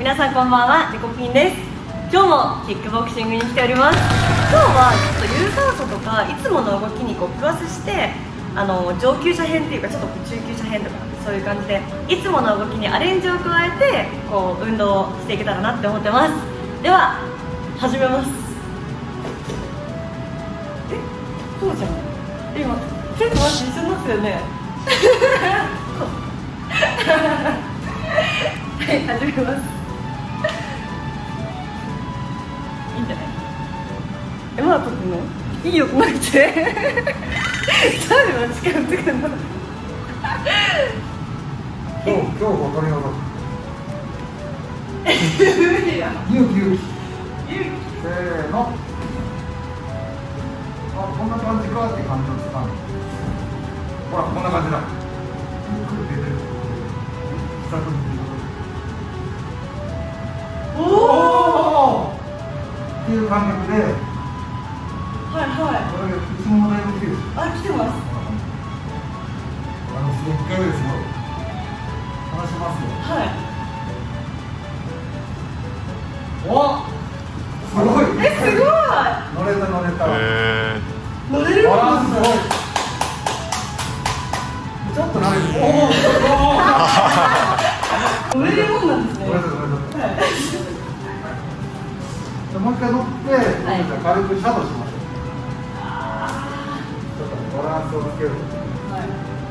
皆さんこんばんは、リコピンです。今日もキックボクシングに来ております。今日はちょっと有酸素とかいつもの動きにプラスして上級者編っていうかちょっと中級者編とかそういう感じでいつもの動きにアレンジを加えて運動をしていけたらなって思ってます。では始めます。そうじゃん、今ちょっと待って、一緒になったよねはい、始めます。いいんじゃない？まだ撮ってんの？いいよ、来なくて誰が近寄ってくるの？ 今日分かりよ無理や。 勇気せーの。あ、こんな感じかって感じをつかんで、ほらこんな感じだ。 おおっていう感覚で、 はいはい、 これいつものライブ来てるでしょ。 あ、来てます。 すごい1回目ですごい話しますよ。 はい。 お、すごい。 すごい。 乗れた乗れた。 乗れる。 バランスすごい。ちょっと慣れる。 乗れるもんなんですね。 乗れた乗れた。もう一回乗って、じゃあ軽くシャドウしましょう。ちょっとバランスをつける。 はい。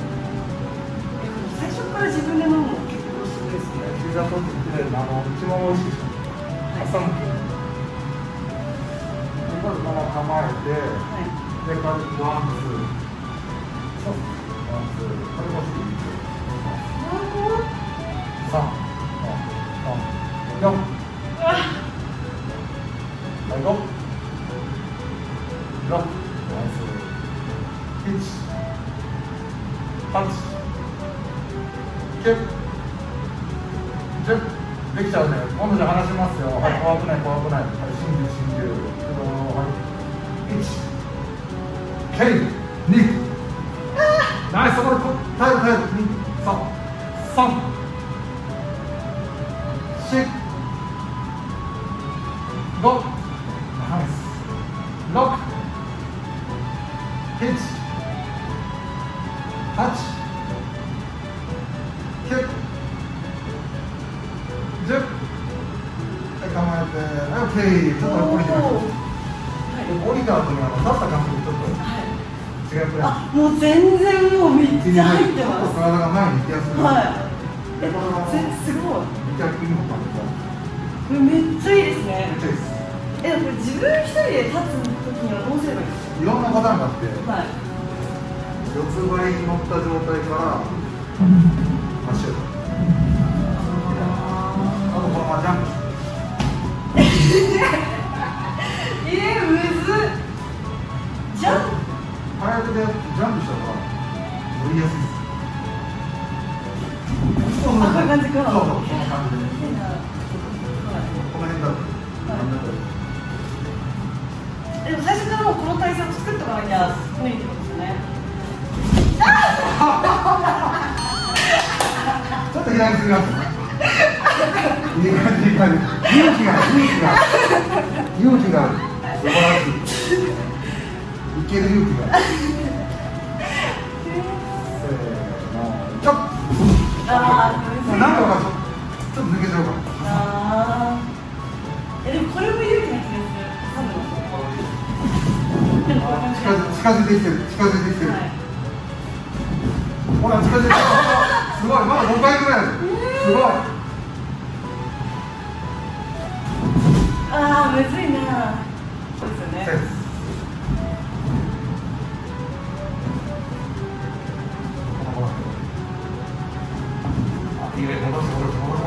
最初から自分で飲むの結構すごいですね。 膝取って内ももを意識します。朝向きに。まずこのまま構えて、で軽くワンツー。そう。ワンツー。これもしていいですよ。3、4。はい、5、6、1、8、9、10。できちゃうね。今度じゃ話しますよ。はい、怖くない怖くない。はい、真珠。はい、1、K、2、ナイス、そこで耐える、2、3、4、5、ナイス、6、7、8、9、10。はい、構えて、はい、OK。ちょっと降りてみましょう。降りた後に立った感覚ちょっと違うくらい。 あ、もう全然もうめっちゃ入ってます。 ちょっと体が前に行きやすくなる。 はい。すごい。 逆にも感じた。 これめっちゃいいですね。 めっちゃいいです。 これ自分一人で立つ時にはどうすればいいですか？ いろんなパターンがあって、 はい。 四つ倍に乗った状態から足を。あとこのままジャンプ。 むずっ。ジャンプ。 早くでジャンプしたら乗りやすいです。 こんな感じか。 そう、こんな感じで。この辺だと。 でも最初からもうこの体勢を作っておかなきゃ無理ってことですよね。 ちょっと左すぎますね。いい感じ、いい感じ。勇気がある。素晴らしい。いける勇気がある。せーの、ちょっ。なんとかちょっと抜けちゃうかも。 でもこれも勇気な気がする。 近づいてきてる。ほら、近づいてきてる。すごい、まだ5回ぐらいある。すごい。 むずいな。そうですよね。いいね、戻して。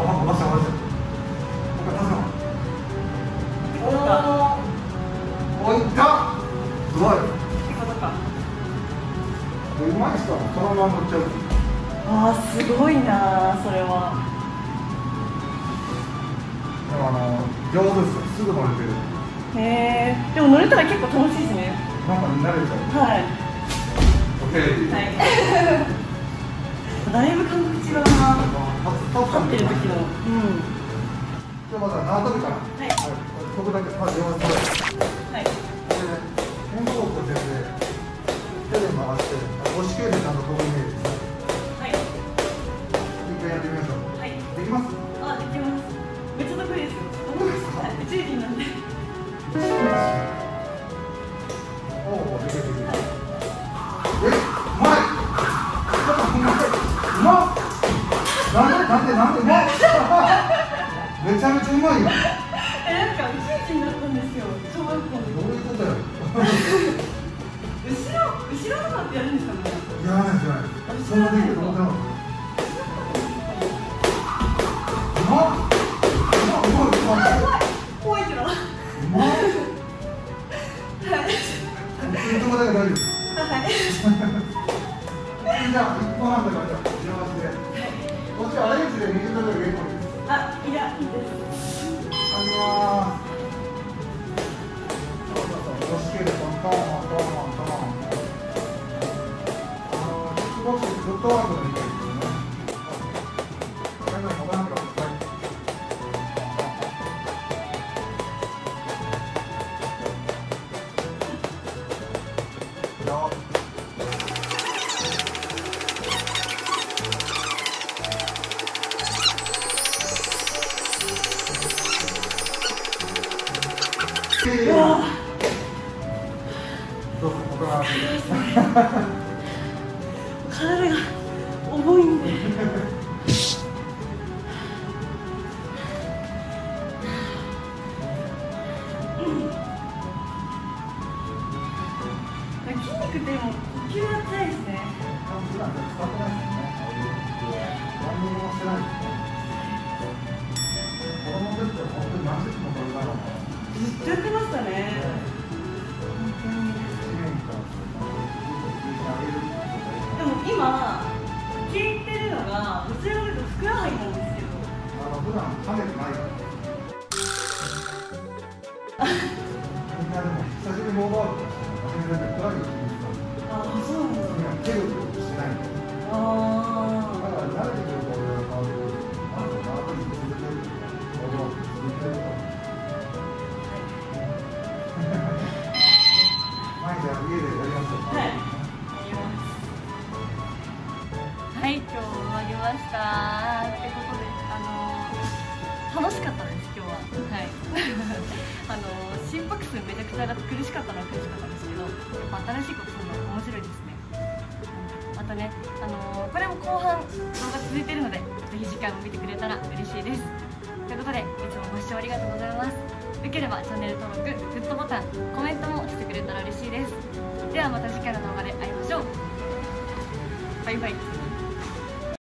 おいった。すごい。うまい人はそのまま乗っちゃう。 すごいな、それは。 でも上手ですよ。すぐ乗れてる。 でも乗れたら結構楽しいですね。 なんか慣れちゃう。 はい。だいぶ感覚違うな。立ってる時の。 じゃあまだ縄跳びから。 はい。 飛ぶだけ、まず両足で。 はい。 で、肩甲骨で手で回して、母子系でちゃんと飛ぶイメージです。 はい。 一回やってみましょう。 はい。 できます？ あ、できます。めっちゃ得意ですよ。 得意ですか？ はい、宇宙人なんで。 おお、できるできる。うまい。うまっ。なんでうまい。めちゃめちゃうまいよ。 なんか宇宙人だったんですよ。小学校の。 どういうことよ。 後ろとかってやるんですかね。 いやないじゃない。そんなできると思ってなかった。うまっ。 怖いけど。はい。 うまっ。いいとこだけ大丈夫。 はい。 じゃあ1分半だからじゃあ両足で。こっちはアレンジで20度ぐらい結構です。 あ、いや、いいです。 あります。そう、母子系でトントントントン。キックボクシングフットワークのイメージですね。最後に他なんかどうぞ、他は体が重いんで。筋肉っても呼吸が強いですね。 普段使ってないですよね。ランニングもしてないですね。子供の時は本当に何時間もこれからもずっとやってましたね。でも今聞いてるのがどちらかというとふくらはぎなんですけど。 普段跳ねてないから。みんなでも久しぶりにボードアウト始めてふくらはぎを気にしたんです。 あ、そうなんですね。 蹴ることしてないんで。だから慣れてくると俺は変わる。なんか縄跳び続ける。ボードアウト続けると。毎日家でやりましょう。 はい。はい、今日終わりました。ってことで、楽しかったです、今日は。はい。心拍数めちゃくちゃ上がって苦しかったのは苦しかったんですけど、やっぱ新しいことするの面白いですね。またね、これも後半動画続いてるので、ぜひ次回も見てくれたら嬉しいです。ということで、いつもご視聴ありがとうございます。よければチャンネル登録、グッドボタン、コメントもしてくれたら嬉しいです。ではまた次回の動画で会いましょう。バイバイ。